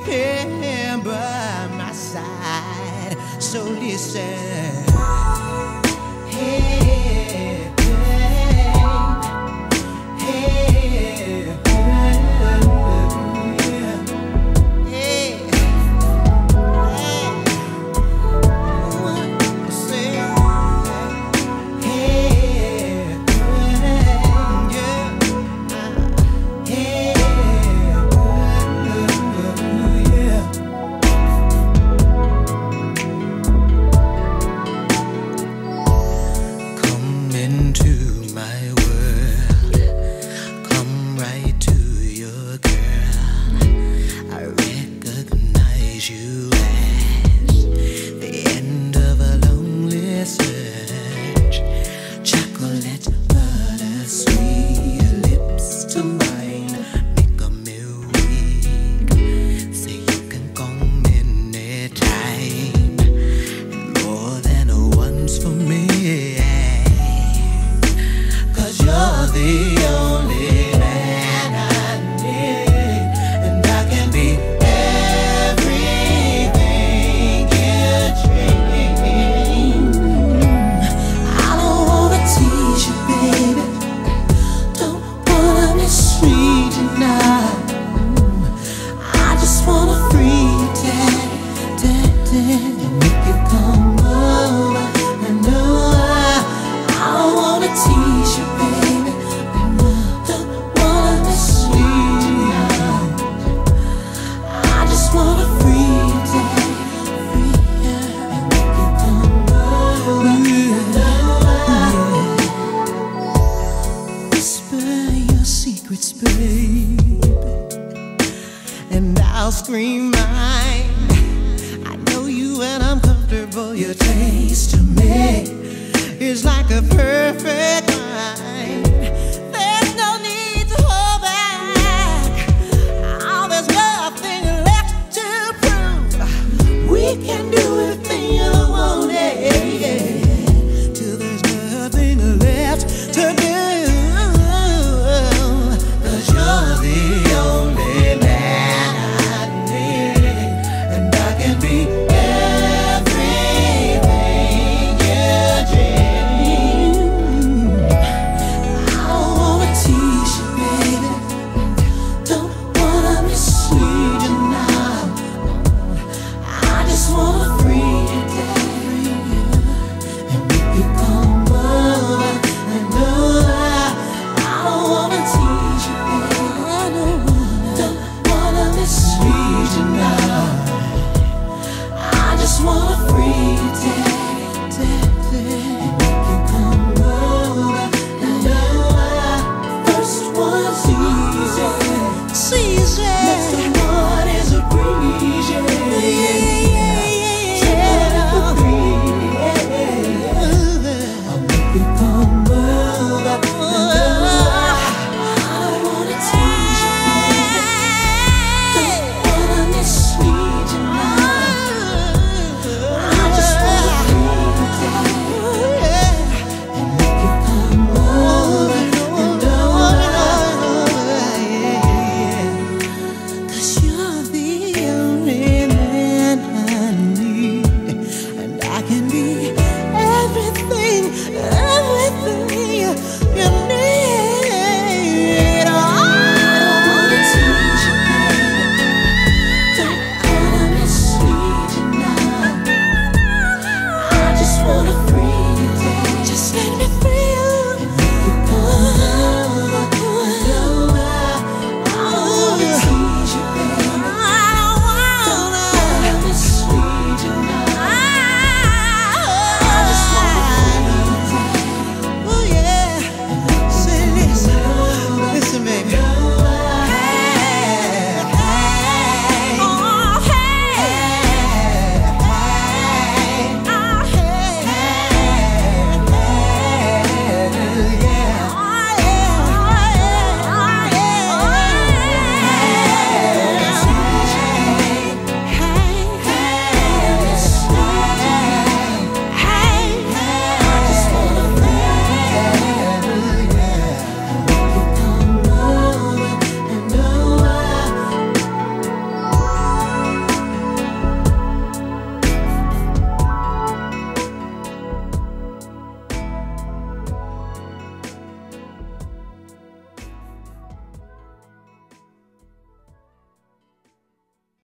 here by my side. So listen. Hey. You as the end of a lonely search. Chocolate butter sweet, your lips to mine make me weak. Say you can come anytime, and more than once for me. 'Cause you're the only man I need, and I can be secrets, babe, and I'll scream mine. I know you and I'm comfortable. Your taste to me.